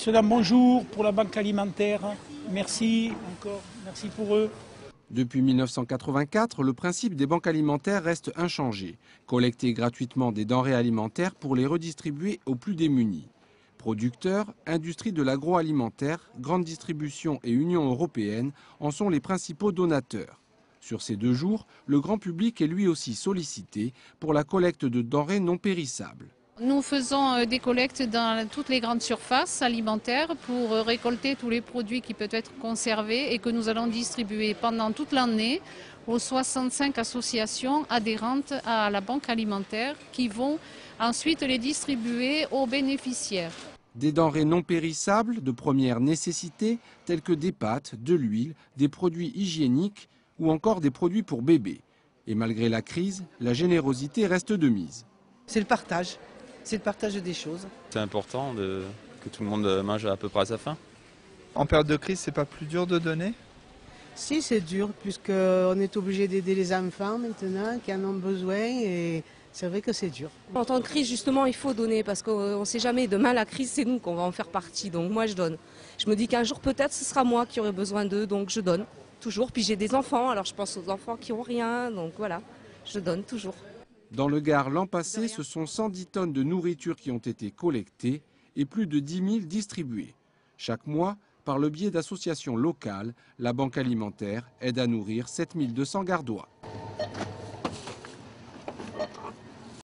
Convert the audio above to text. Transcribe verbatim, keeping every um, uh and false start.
Monsieur, dame, bonjour pour la banque alimentaire. Merci encore, merci pour eux. Depuis mille neuf cent quatre-vingt-quatre, le principe des banques alimentaires reste inchangé. Collecter gratuitement des denrées alimentaires pour les redistribuer aux plus démunis. Producteurs, industrie de l'agroalimentaire, grande distribution et Union européenne en sont les principaux donateurs. Sur ces deux jours, le grand public est lui aussi sollicité pour la collecte de denrées non périssables. Nous faisons des collectes dans toutes les grandes surfaces alimentaires pour récolter tous les produits qui peuvent être conservés et que nous allons distribuer pendant toute l'année aux soixante-cinq associations adhérentes à la banque alimentaire qui vont ensuite les distribuer aux bénéficiaires. Des denrées non périssables de première nécessité telles que des pâtes, de l'huile, des produits hygiéniques ou encore des produits pour bébés. Et malgré la crise, la générosité reste de mise. C'est le partage. C'est le partage des choses. C'est important de, que tout le monde mange à peu près à sa faim. En période de crise, c'est pas plus dur de donner? Si, c'est dur, puisqu'on est obligé d'aider les enfants maintenant qui en ont besoin et c'est vrai que c'est dur. En temps de crise, justement, il faut donner parce qu'on ne sait jamais. Demain, la crise, c'est nous qu'on va en faire partie. Donc moi, je donne. Je me dis qu'un jour, peut-être, ce sera moi qui aurai besoin d'eux, donc je donne toujours. Puis j'ai des enfants, alors je pense aux enfants qui n'ont rien, donc voilà, je donne toujours. Dans le Gard, l'an passé, ce sont cent dix tonnes de nourriture qui ont été collectées et plus de dix mille distribuées. Chaque mois, par le biais d'associations locales, la Banque alimentaire aide à nourrir sept mille deux cents Gardois.